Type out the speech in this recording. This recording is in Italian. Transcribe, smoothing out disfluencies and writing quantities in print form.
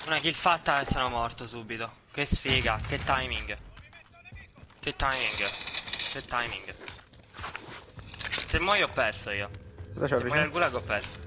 Una kill fatta e sono morto subito. Che sfiga, che timing. Che timing. Che timing. Se muoio ho perso io. Cosa c'ho Se muoio al vicino? gulag ho perso.